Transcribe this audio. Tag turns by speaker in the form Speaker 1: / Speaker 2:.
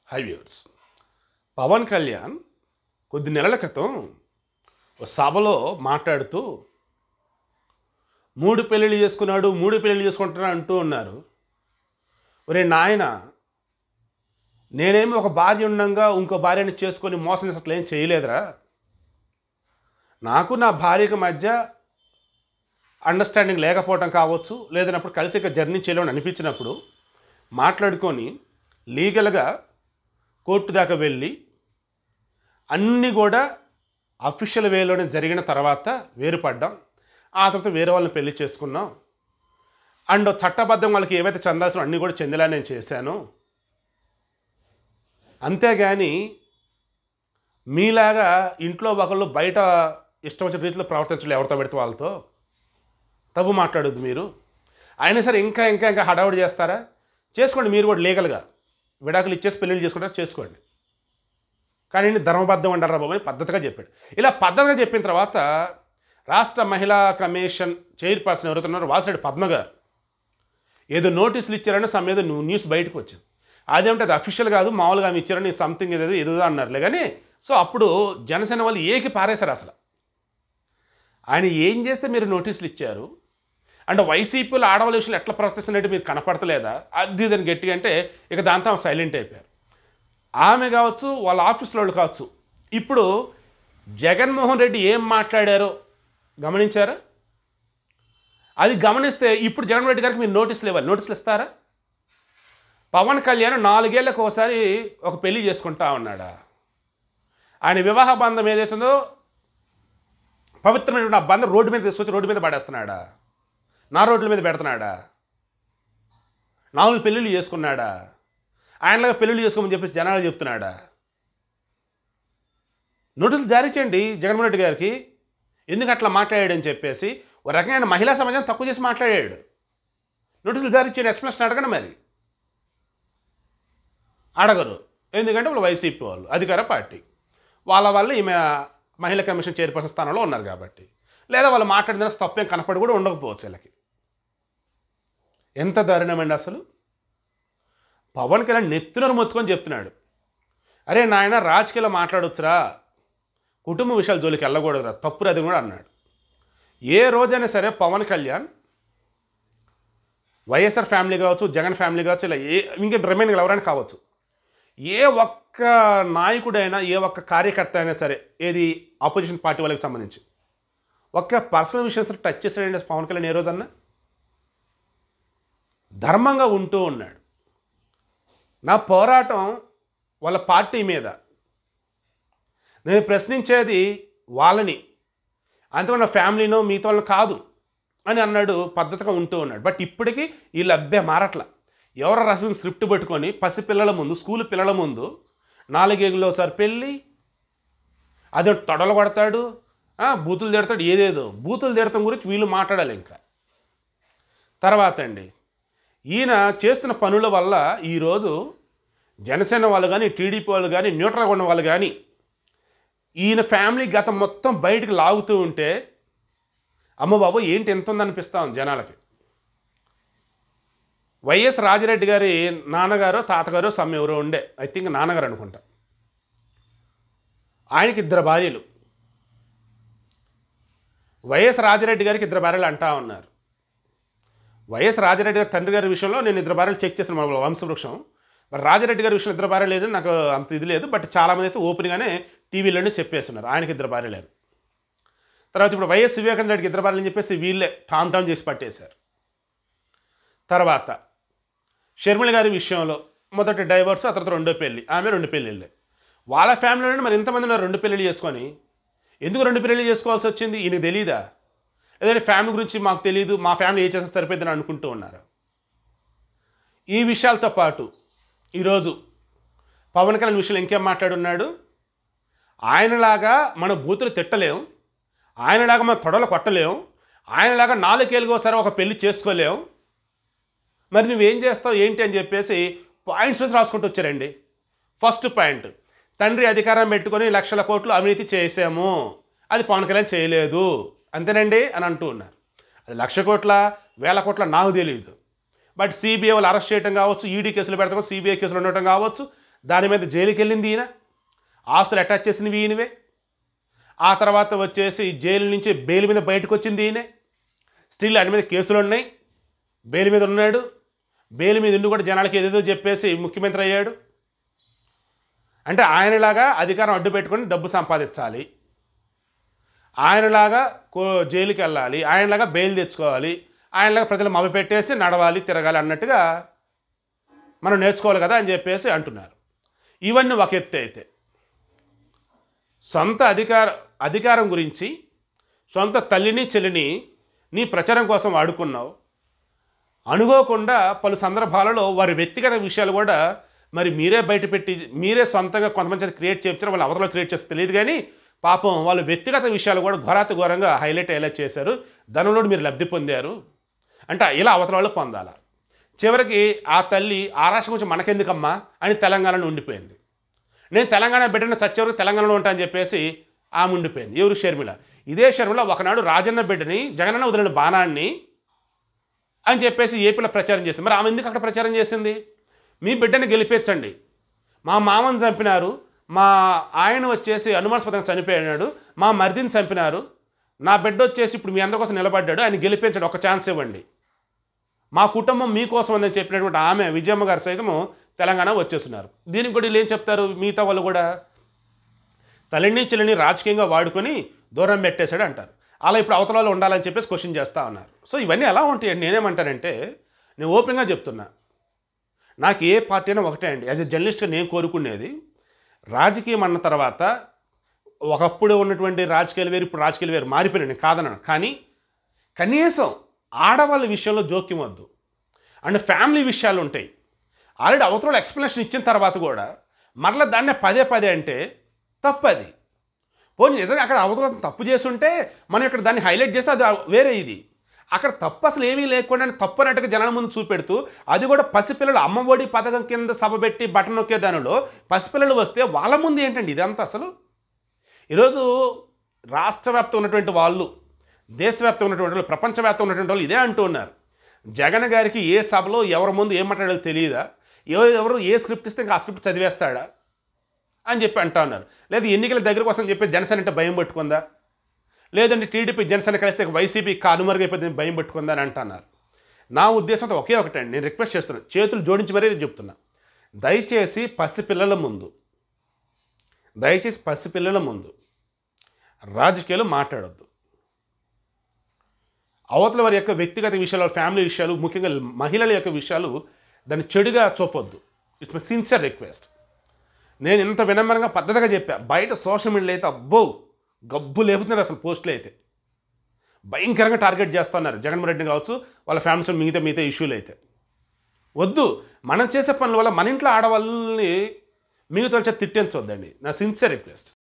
Speaker 1: High viewers. Pawan Kalyan కొద్ది నెలల క్రితం ఒక సభలో మాట్లాడుతూ 3 పెళ్ళిళ్ళు చేసుకున్నాడు, 3 పెళ్ళిళ్ళు చేసుకుంటున్నాడు అంటూ ఉన్నారు. ఒరే నాయన, నేనేమి ఒక భార్య ఉండగా ఇంకో భార్యని చేసుకొని మోసం చేసినట్లు ఏం చేయలేదురా. నాకు నా భార్యకి మధ్య అండర్స్టాండింగ్ లేకపోవటం కావచ్చు, లేదన్నప్పుడు కలిసి ఇక జర్నీ చేయలేమని అనిపించినప్పుడు మాట్లాడుకొని లీగల్గా కోర్టు దాకా వెళ్ళి అన్నీ కూడా అఫీషియల్ వేలోనే జరిగిన తర్వాత వేరుపడ్డాం. ఆ తర్వాత వేరే వాళ్ళని పెళ్లి చేసుకున్నాం. అండ్ చట్టబద్ధం వాళ్ళకి ఏవైతే చెందాల్సిన అన్నీ కూడా చెందేలా నేను చేశాను. అంతేగాని మీలాగా ఇంట్లో ఒకళ్ళు బయట ఇష్టం వచ్చిన రీతిలో ప్రవర్తించలేదు. ఎవరితో పెడితే వాళ్ళతో తప్పు మాట్లాడొద్దు మీరు. అయినా సరే ఇంకా హడావుడి చేస్తారా? చేసుకోండి. మీరు కూడా లీగల్గా విడాకులు ఇచ్చేసి పెళ్ళిళ్ళు చేసుకుంటారు, చేసుకోండి. కానీ ధర్మబద్ధం అంటారా బాబు అని పద్ధతిగా చెప్పాడు. ఇలా పద్ధతిగా చెప్పిన తర్వాత రాష్ట్ర మహిళా కమిషన్ చైర్పర్సన్ ఎవరుతున్నారో వాసిరెడ్డి పద్మ గారు ఏదో నోటీసులు ఇచ్చారని ఏదో న్యూస్ బయటకు వచ్చింది. అదేమిటి, అది అఫీషియల్ కాదు, మామూలుగా ఆమె ఇచ్చారని సంథింగ్ ఏదో అన్నారులే. కానీ సో అప్పుడు జనసేన వాళ్ళు ఏకి పారేశారు. అసలు ఆయన ఏం చేస్తే మీరు నోటీసులు ఇచ్చారు అంటే వైసీపీలో ఆడవాళ్ళ విషయంలో ఎట్లా ప్రవర్తిస్తున్నట్టు మీరు కనపడతలేదా? అది ఇదని గట్టిగా అంటే ఇక దాంతో ఆమె సైలెంట్ అయిపోయారు. ఆమె కావచ్చు, వాళ్ళ ఆఫీసులో వాళ్ళు కావచ్చు. ఇప్పుడు జగన్మోహన్ రెడ్డి ఏం మాట్లాడారో గమనించారా? అది గమనిస్తే ఇప్పుడు జగన్మోహన్ రెడ్డి గారికి మీరు నోటీసులు ఇవ్వాలి. నోటీసులు ఇస్తారా? పవన్ కళ్యాణ్ 4 ఏళ్లకు ఒకసారి ఒక పెళ్లి చేసుకుంటా ఉన్నాడా? ఆయన వివాహ బంధం ఏదైతుందో పవిత్రమైనటువంటి ఆ బంధం రోడ్డు మీద తీసుకొచ్చి రోడ్డు మీద పడేస్తున్నాడా? నా రోడ్ల మీద పెడుతున్నాడా? 4 పెళ్ళిళ్ళు చేసుకున్నాడా? ఆయనలాగా పెళ్ళిళ్ళు చేసుకోమని చెప్పేసి జనాలు చెప్తున్నాడా? నోటీసులు జారీ చేయండి జగన్మోహన్ రెడ్డి గారికి. ఎందుకు అట్లా మాట్లాడాడని చెప్పేసి ఒక రకమైన మహిళా సమాజం తక్కువ చేసి మాట్లాడాడు. నోటీసులు జారీ చేయండి, ఎక్స్ప్లెనేషన్ అడగండి. మరి అడగరు. ఎందుకంటే వాళ్ళు వైసీపీ వాళ్ళు అధికార పార్టీ, వాళ్ళ ఈమె మహిళా కమిషన్ చైర్పర్సన్ స్థానంలో ఉన్నారు కాబట్టి. లేదా వాళ్ళు మాట్లాడిన తప్పేం కనపడి కూడా ఉండకపోవచ్చు వీళ్ళకి. ఎంత దారుణమండి అసలు. పవన్ కళ్యాణ్ నెత్తునరు మొత్తుకొని చెప్తున్నాడు, అరే నాయన రాజకీయాల్లో మాట్లాడొచ్చురా, కుటుంబ విషయాల జోలికి వెళ్ళకూడదురా, తప్పురు అది కూడా అన్నాడు. ఏ రోజైనా సరే పవన్ కళ్యాణ్ వైఎస్ఆర్ ఫ్యామిలీ కావచ్చు, జగన్ ఫ్యామిలీ కావచ్చు, ఇలా ఇంకా రిమైనింగ్ ఎవరైనా కావచ్చు, ఏ ఒక్క నాయకుడైనా ఏ ఒక్క కార్యకర్త అయినా సరే, ఏది ఆపోజిషన్ పార్టీ వాళ్ళకి సంబంధించి ఒక్క పర్సనల్ విషయాలు టచ్ చేశాడండి పవన్ కళ్యాణ్ ఏ రోజన్నా? ధర్మంగా ఉంటూ ఉన్నాడు. నా పోరాటం వాళ్ళ పార్టీ మీద, నేను ప్రశ్నించేది వాళ్ళని, అంతేకాని నా ఫ్యామిలీనో మిగతా వాళ్ళని కాదు అని అన్నాడు. పద్ధతిగా ఉంటూ ఉన్నాడు. బట్ ఇప్పటికీ వీళ్ళు అబ్బే మారట్ల. ఎవరో రాసిన స్క్రిప్ట్ పెట్టుకొని పసిపిల్లల ముందు, స్కూల్ పిల్లల ముందు 4 ఏళ్ళలోసారి పెళ్ళి, అదే తొడలు కొడతాడు, బూతులు తిడతాడు, ఏదేదో బూతులు తిడతాం గురించి వీళ్ళు మాట్లాడాలి. ఇంకా తర్వాత అండి, ఈయన చేస్తున్న పనుల వల్ల ఈరోజు జనసేన వాళ్ళు కానీ, టీడీపీ వాళ్ళు కానీ, న్యూట్రల్గా ఉన్న వాళ్ళు కానీ ఈయన ఫ్యామిలీ గతం మొత్తం బయటకు లాగుతూ ఉంటే అమ్మ బాబు ఏంటి ఎంత ఉందనిపిస్తా ఉంది జనాలకి. వైఎస్ రాజరెడ్డి గారి నాన్నగారు తాతగారు ఎవరో ఉండే, ఐ థింక్ నాన్నగారు అనుకుంటా. ఆయనకి 2 భార్యలు. వైఎస్ రాజరెడ్డి గారికి 2 భార్యలు అంటా ఉన్నారు. వైఎస్ రాజరెడ్డి గారి తండ్రి గారి విషయంలో నేను 2 భార్యలు చెక్ చేసిన మన వంశవృక్షం. మరి రాజరెడ్డి గారి విషయంలో 2 భార్యలు లేదు, నాకు అంత ఇది లేదు. బట్ చాలామంది అయితే ఓపెన్గానే టీవీలోనే చెప్పేస్తున్నారు ఆయనకి 2 భార్యలు లేరు. తర్వాత ఇప్పుడు వైఎస్ వివేకానంద రెడ్డికి 2 భార్యలు అని చెప్పేసి వీళ్ళే టామ్ చేసి పట్టేశారు. తర్వాత షర్మిల గారి విషయంలో మొదటి డైవర్స్, ఆ తర్వాత 2వ పెళ్ళి, ఆమె 2 పెళ్ళిళ్ళే. వాళ్ళ ఫ్యామిలీలోనే మరి ఇంతమంది ఉన్నారు 2 పెళ్ళిళ్ళు చేసుకొని. ఎందుకు 2 పెళ్ళిళ్ళు చేసుకోవాల్సి వచ్చింది? ఈయనకు తెలీదా? లేదంటే ఫ్యామిలీ గురించి మాకు తెలియదు, మా ఫ్యామిలీ ఏ చేస్తే సరిపోద్దని అనుకుంటూ ఉన్నారు. ఈ విషయాలతో పాటు ఈరోజు పవన్ కళ్యాణ్ విషయంలో ఇంకేం మాట్లాడున్నాడు? ఆయనలాగా మన బూతులు తిట్టలేం, ఆయనలాగా మన తొడలు కొట్టలేం, ఆయనలాగా 4 ఏళ్ళకి ఒకసారి ఒక పెళ్లి చేసుకోలేం, మరి నువ్వేం చేస్తావు ఏంటి అని చెప్పేసి పాయింట్స్ వేసి రాసుకుంటూ వచ్చారండి. ఫస్ట్ పాయింట్, తండ్రి అధికారం పెట్టుకొని 1,00,00,000 కోట్లు అవినీతి చేసాము, అది పవన్ కళ్యాణ్ చేయలేదు, అంతేనండి అని అంటూ ఉన్నారు. అది 1,00,00,000 కోట్ల 1,000 కోట్ల నాకు తెలియదు. బట్ సిబిఐ వాళ్ళు అరెస్ట్ చేయడం కావచ్చు, ఈడీ కేసులు పెడతాం, సిబిఐ కేసులు ఉండటం కావచ్చు, దాని మీద జైలుకి వెళ్ళింది ఈయన, ఆస్తులు అటాచ్ చేసినవి ఈయనవే. ఆ తర్వాత వచ్చేసి జైలు నుంచి బెయిల్ మీద బయటకు వచ్చింది ఈయనే. స్టిల్ ఆయన మీద కేసులు ఉన్నాయి, బెయిల్ మీద ఉన్నాడు. బెయిల్ మీద ఉండి కూడా జనాలకి ఏదేదో చెప్పేసి ముఖ్యమంత్రి అయ్యాడు. అంటే ఆయనలాగా అధికారం అడ్డు పెట్టుకొని డబ్బు సంపాదించాలి, ఆయనలాగా జైలుకి వెళ్ళాలి, ఆయనలాగా బెయిల్ తెచ్చుకోవాలి, ఆయనలాగా ప్రజలు మభ్యపెట్టేసి నడవాలి, తిరగాలి అన్నట్టుగా మనం నేర్చుకోవాలి కదా అని చెప్పేసి అంటున్నారు. ఇవన్నీ ఒక ఎత్తు అయితే, సొంత అధికారం గురించి సొంత తల్లిని చెల్లిని నీ ప్రచారం కోసం వాడుకున్నావు. అనుకోకుండా పలు సందర్భాలలో వారి వ్యక్తిగత విషయాలు కూడా మరి మీరే బయటపెట్టి మీరే సొంతంగా కొంతమంది క్రియేట్ చేయించారు, వాళ్ళు అవతలో క్రియేట్ చేస్తే తెలియదు కానీ పాపం వాళ్ళు వ్యక్తిగత విషయాలు కూడా ఘోరంగా హైలైట్ అయ్యేలా చేశారు. దానిలో మీరు లబ్ధి పొందారు అంటే ఇలా అవతల వాళ్ళు పొందాల. చివరికి ఆ తల్లి ఆ రాష్ట్రం గురించి మనకెందుకమ్మా అని తెలంగాణలో ఉండిపోయింది. నేను తెలంగాణ బిడ్డను చచ్చేవరకు తెలంగాణలో ఉంటా అని చెప్పేసి ఆమె ఉండిపోయింది. ఎవరు? షర్మిల. ఇదే షర్మిల ఒకనాడు రాజన్న బిడ్డని జగనన్న వదిలిన బాణాన్ని అని చెప్పేసి ఏపీలో ప్రచారం చేసింది. మరి ఆమె ఎందుకు అక్కడ ప్రచారం చేసింది? మీ బిడ్డని గెలిపించండి, మా మామని చంపినారు, మా ఆయన వచ్చేసి అనుమానాస్పదంగా చనిపోయాడు, మా మరిదిని చంపినారు, నా బిడ్డ వచ్చేసి ఇప్పుడు మీ అందరి కోసం నిలబడ్డాడు, ఆయన గెలిపించండి, ఒక ఛాన్స్ ఇవ్వండి, మా కుటుంబం మీకోసం అని చెప్పినటువంటి ఆమె విజయమ్మ గారు సైతము తెలంగాణ వచ్చేస్తున్నారు. దీనికి కూడా వీళ్ళు ఏం చెప్తారు? మిగతా వాళ్ళు కూడా తల్లిని చెల్లిని రాజకీయంగా వాడుకొని దూరం పెట్టేశాడు అంటారు. అలా ఇప్పుడు అవతలలో ఉండాలని చెప్పేసి క్వశ్చన్ చేస్తూ ఉన్నారు. సో ఇవన్నీ ఎలా ఉంటాయండి? నేనేమంటానంటే, నేను ఓపెన్గా చెప్తున్నా, నాకు ఏ పార్టీ అయినా ఒకటే అండి. యాజ్ ఎ జర్నలిస్ట్గా నేను కోరుకునేది, రాజకీయం అన్న తర్వాత ఒకప్పుడు ఉన్నటువంటి రాజకీయాలు వేరు, ఇప్పుడు రాజకీయాలు వేరు, మారిపోయినాయి, నేను కాదన్నాను. కానీ కనీసం ఆడవాళ్ళ విషయంలో జోక్యం వద్దు. అండ్ ఫ్యామిలీ విషయాలు ఉంటాయి. ఆల్రెడీ అవతల ఎక్స్ప్లెనేషన్ ఇచ్చిన తర్వాత కూడా మరలా దాన్నే పదే అంటే తప్పది. పోనీ నిజంగా అక్కడ అవతల తప్పు చేస్తుంటే మనం ఇక్కడ దాన్ని హైలైట్ చేస్తే అది వేరే. ఇది అక్కడ తప్పు అసలు ఏమీ లేకుండా తప్పు అన్నట్టుగా జనాల ముందు చూపెడుతూ, అది కూడా పసిపిల్లలు అమ్మఒడి పథకం కింద సభ పెట్టి బటన్ నొక్కే దానిలో పసిపిల్లలు వస్తే వాళ్ళ ముందు ఏంటండి ఇదంతా? అసలు ఈరోజు రాష్ట్ర వ్యాప్తంగా ఉన్నటువంటి వాళ్ళు, దేశవ్యాప్తంగా ఉన్నటువంటి వాళ్ళు, ప్రపంచవ్యాప్తంగా ఉన్నటువంటి వాళ్ళు ఇదే అంటూ ఉన్నారు. జగన్ గారికి ఏ సభలో ఎవరి ముందు ఏం మాట్లాడాలో తెలియదా, ఎవరు ఏ స్క్రిప్ట్ ఇస్తే ఆ స్క్రిప్ట్ చదివేస్తాడా అని చెప్పి అంటూ ఉన్నారు. లేదు ఎన్నికల దగ్గరకు వస్తుందని చెప్పి జనసేన అంటే భయం పట్టుకుందా, లేదంటే టీడీపీ జనసేన కలిస్తే వైసీపీ కనుమరుగైపోతుంది భయం పట్టుకుందా అని అంటున్నారు. నా ఉద్దేశంతో ఒకే ఒకటండి, నేను రిక్వెస్ట్ చేస్తున్నాను, చేతులు జోడించి మరీ చెప్తున్నా, దయచేసి పసిపిల్లల ముందు రాజకీయాలు మాట్లాడొద్దు. అవతల వారి యొక్క వ్యక్తిగత విషయాలు, ఫ్యామిలీ విషయాలు, ముఖ్యంగా మహిళల యొక్క విషయాలు దాన్ని చెడుగా చూపొద్దు. It's my sincere request. నేను ఇంత వినమ్రంగా పద్ధతిగా చెప్పా. బయట సోషల్ మీడియాలో అయితే అబ్బో గబ్బు లేపుతున్నారు అసలు. పోస్టులు అయితే భయంకరంగా టార్గెట్ చేస్తున్నారు జగన్మోహన్ రెడ్డిని కావచ్చు, వాళ్ళ ఫ్యామిలీస్ మిగతా ఇష్యూలు అయితే. వద్దు, మనం చేసే పనుల వల్ల మన ఇంట్లో ఆడవాళ్ళని మిగతా వాళ్ళ చేత తిట్టించొద్దండి. నా సిన్సియర్ రిక్వెస్ట్.